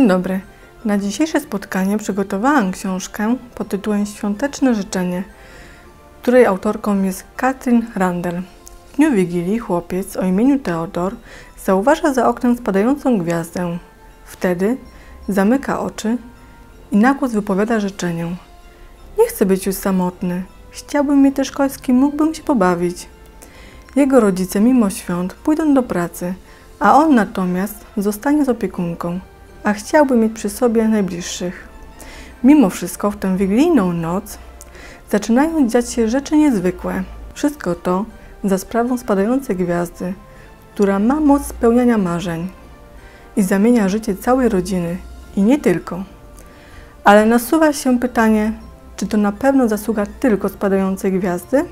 Dzień dobry. Na dzisiejsze spotkanie przygotowałam książkę pod tytułem Świąteczne życzenie, której autorką jest Katrin Randall. W dniu Wigilii chłopiec o imieniu Theodor zauważa za oknem spadającą gwiazdę. Wtedy zamyka oczy i na głos wypowiada życzenie. Nie chcę być już samotny. Chciałbym mieć też kość, z kim mógłbym się pobawić. Jego rodzice mimo świąt pójdą do pracy, a on natomiast zostanie z opiekunką, a chciałby mieć przy sobie najbliższych. Mimo wszystko w tę wigilijną noc zaczynają dziać się rzeczy niezwykłe. Wszystko to za sprawą spadającej gwiazdy, która ma moc spełniania marzeń i zamienia życie całej rodziny i nie tylko. Ale nasuwa się pytanie, czy to na pewno zasługa tylko spadającej gwiazdy?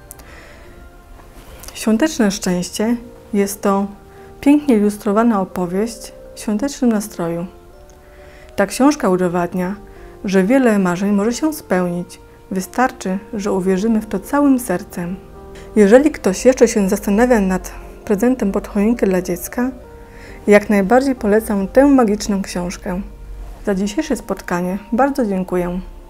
Świąteczne szczęście jest to pięknie ilustrowana opowieść w świątecznym nastroju. Ta książka udowadnia, że wiele marzeń może się spełnić. Wystarczy, że uwierzymy w to całym sercem. Jeżeli ktoś jeszcze się zastanawia nad prezentem pod choinkę dla dziecka, jak najbardziej polecam tę magiczną książkę. Za dzisiejsze spotkanie bardzo dziękuję.